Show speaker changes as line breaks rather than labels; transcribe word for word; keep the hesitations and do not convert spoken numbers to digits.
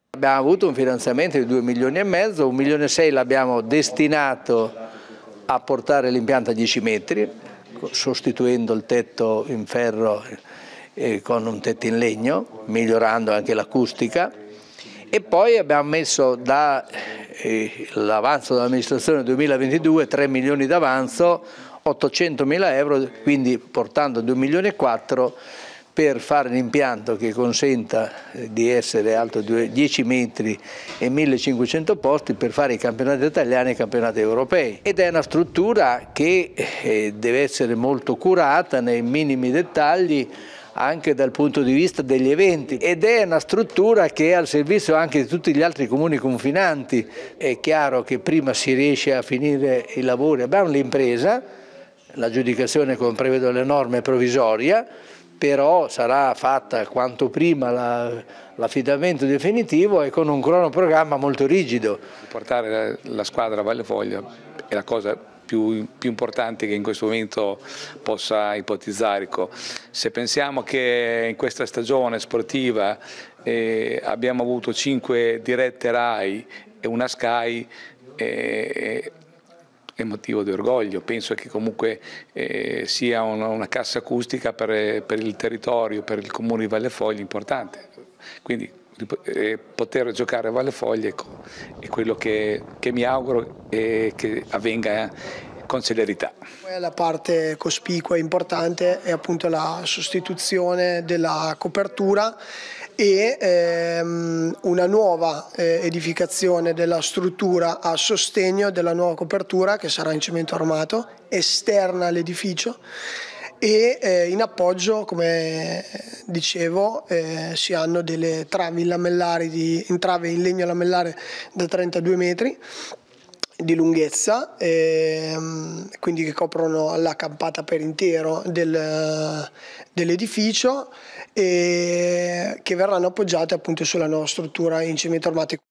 Abbiamo avuto un finanziamento di due milioni e mezzo, un milione e sei l'abbiamo destinato a portare l'impianto a dieci metri, sostituendo il tetto in ferro eh, con un tetto in legno, migliorando anche l'acustica. E poi abbiamo messo dall'avanzo eh, dell'amministrazione duemilaventidue tre milioni d'avanzo, ottocentomila euro, quindi portando due milioni e quattro per fare un impianto che consenta di essere alto dieci metri e millecinquecento posti per fare i campionati italiani e i campionati europei. Ed è una struttura che eh, deve essere molto curata nei minimi dettagli, anche dal punto di vista degli eventi, ed è una struttura che è al servizio anche di tutti gli altri comuni confinanti. È chiaro che prima si riesce a finire i lavori, abbiamo l'impresa, l'aggiudicazione come prevedono le norme è provvisoria, però sarà fatta quanto prima l'affidamento definitivo e con un cronoprogramma molto rigido.
Portare la squadra a Valle Foglia è la cosa più, più importante che in questo momento possa ipotizzare. Se pensiamo che in questa stagione sportiva eh, abbiamo avuto cinque dirette Rai e una Sky, eh, è motivo di orgoglio. Penso che comunque eh, sia una, una cassa acustica per, per il territorio, per il comune di Valle Foglia importante. Quindi eh, poter giocare a Valle Foglia ecco, è quello che, che mi auguro eh, che avvenga con celerità.
La parte cospicua e importante è appunto la sostituzione della copertura e ehm, una nuova eh, edificazione della struttura a sostegno della nuova copertura che sarà in cemento armato, esterna all'edificio, e eh, in appoggio, come dicevo, eh, si hanno delle travi lamellari di, in trave in legno lamellare da trentadue metri di lunghezza, ehm, quindi che coprono la campata per intero del, dell'edificio e che verranno appoggiate appunto sulla nuova struttura in cemento armato.